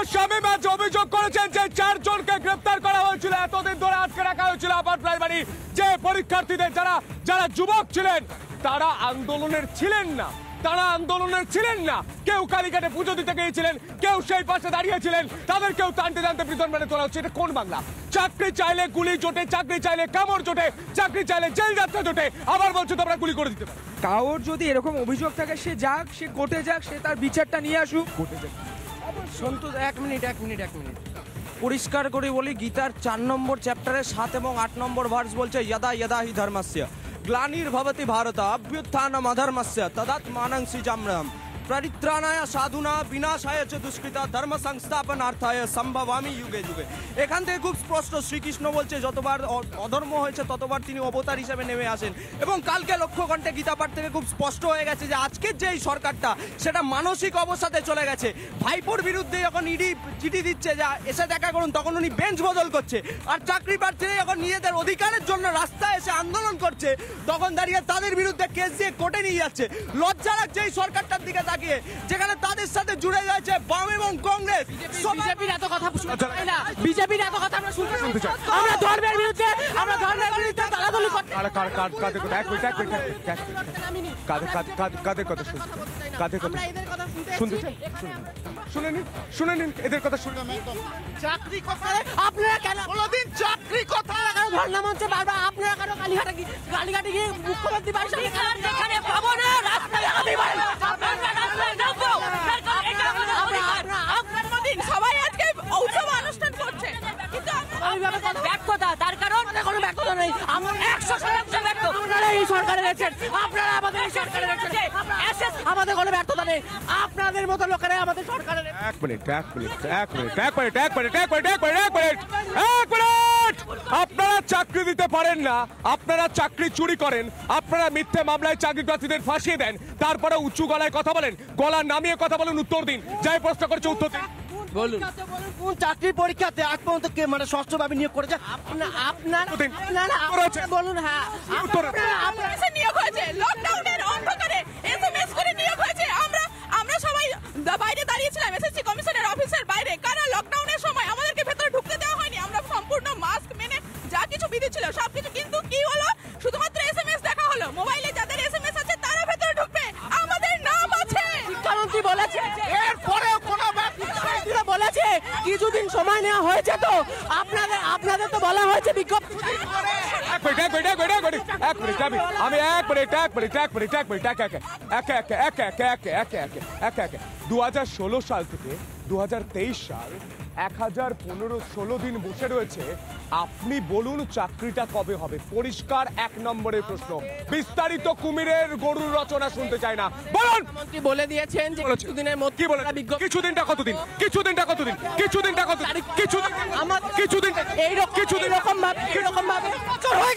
শামীম আজ অভিযোগ করেছেন যে 4 জনকে গ্রেফতার করা হয়েছিল, এতদিন ধরে আটকে রাখা হয়েছিল আপার প্রাইমারি যে পরীক্ষার্থীদের যারা যুবক ছিলেন তারা আন্দোলনের ছিলেন না, কেউ কালীঘাটে পুজো দিতে গিয়েছিলেন, কেউ সেই পাশে দাঁড়িয়েছিলেন, তাদের কেউ টানতে টানতে প্রিজন ভ্যানে তোলা হচ্ছে। এটা কোন বাংলা? চাকরি চাইলে গুলি জোটে, চাকরি চাইলে কামড় জোটে, চাকরি চাইলে জেল যাত্রা জোটে, আবার বলছো তোমরা গুলি করে দিতে পারো। কারোর যদি এরকম অভিযোগ থাকে সে যাক, সে কোর্টে যাক, সে তার বিচারটা নিয়ে আসুক। কোর্টে যাক। সন্তোষ, এক মিনিট। পরিষ্কার করে বলি, গীতার 4 নম্বর চ্যাপ্টারে 7 এবং 8 নম্বর ভার্স বলছে यदा यदा हि धर्मस्य ग्लानिर्भवति भारत अभ्युत्थानम् अधर्मस्य तदात्मानं सृजाम्यहम् परित्राणाय साधुना विनाशाय च दुष्कृता धर्म संस्थापनार्थाय संभवामि युगे युगे। এখান থেকে খুব স্পষ্ট শ্রীকৃষ্ণ বলছে যতবার অধর্ম হয়েছে ততবার তিনি অবতার হিসেবে নেমে আসেন। এবং কালকে লক্ষ্যকণ্ঠে গীতা পাঠ থেকে খুব স্পষ্ট হয়ে গেছে যে আজকের যে এই সরকারটা সেটা মানসিক অবস্থাতে চলে গেছে। ভাইপোর বিরুদ্ধে যখন ইডি চিঠি দিচ্ছে যে এসে দেখা করুন, তখন উনি বেঞ্চ বদল করছে। আর চাকরি প্রার্থীরা যখন নিজেদের অধিকারের জন্য রাস্তায় এসে আন্দোলন করছে তখন দাঁড়িয়ে তাদের বিরুদ্ধে কেস দিয়ে কোর্টে নিয়ে যাচ্ছে। লজ্জা লাগছে এই সরকারটার দিকে তাকিয়ে, যেখানে তাদের সাথে জুড়ে যাচ্ছে বাম এবং কংগ্রেস। বিজেপির এত কথা বিজেপির এত কথা আমরা শুনতে চাই। আমরা ধর্মের বিরুদ্ধে দালাদলি করতে। কাদের কথা শুনতে চাই? শুনে নিন এদের কথা শুনে। চাকরি কথা আপনারা কেন কোনদিন চাকরি কথা ধর্ণা মঞ্চে বারবার আপনারা কেন কালীঘাটে গিয়ে মুখ্যমন্ত্রী বাড়ির সামনে এখানে পাবো না, রাস্তায় সবাই আজকে উৎসব অনুষ্ঠান করছে, কিন্তু ব্যর্থতা, তার কারণ কোনো ব্যর্থতা নেই। আমরা 100% ব্যর্থ। আপনারা এই সরকারে রয়েছেন, আপনারা আমাদের এই সরকারে রয়েছেন, আমাদের কোনো ব্যর্থতা নেই। আপনাদের মতো লোকেরা আমাদের সরকারে। এক মিনিট, আপনারা চাকরি দিতে পারেন না, আপনারা চাকরি চুরি করেন, আপনারা মিথ্যে মামলায় চাকরি প্রার্থীদের ফাঁসিয়ে দেন, তারপরে উঁচু গলায় কথা বলেন, গলা নামিয়ে কথা বলেন, উত্তর দিন। যাই প্রশ্ন করছে উত্তর দিন। বলুন কোন চাকরির পরীক্ষাতে আজ পর্যন্ত কে মানে ষষ্ঠভাবে নিয়োগ করেছে? বলুন। হ্যাঁ, নিয়োগ হয়েছে লকডাউনের অন্ধকারে, এসএমএস করে নিয়োগ হয়েছে। আমরা সবাই বাইরে দাঁড়িয়েছিলাম এসএসসি কমিশনের অফিসের বাইরে, কারণ লকডাউনের সময় আমাদেরকে ভেতরে ঢুকতে দেওয়া হয়নি। আমরা সম্পূর্ণ মাস্ক মেনে যা কিছু বিধি ছিল সবকিছু, কিন্তু কি হলো, শুধুমাত্র এসএমএস দেখা হলো। মোবাইলে যাদের এসএমএস আছে তারা ভেতরে ঢুকবে, আমাদের নাম আছে। শিক্ষামন্ত্রী বলেছে এরপরেও কোনো বলেছে কিছুদিন সময় নেওয়া হয়েছে, তো আপনাদের তো বলা হয়েছে বিজ্ঞপ্তি। আমি 2016 সাল থেকে 2023 সাল 1015-16 দিন বসে রয়েছে। আপনি বলুন চাকরিটা কবে হবে? পরিষ্কার 1 নম্বরের প্রশ্ন। বিস্তারিত কুমিরের গরুর রচনা শুনতে চাই না। বলুন। মন্ত্রী বলে দিয়েছেন যে কিছুদিনের মধ্যে। কি বলে? কিছুদিনটা কতদিন? কিছুদিন এইরকম ভাবে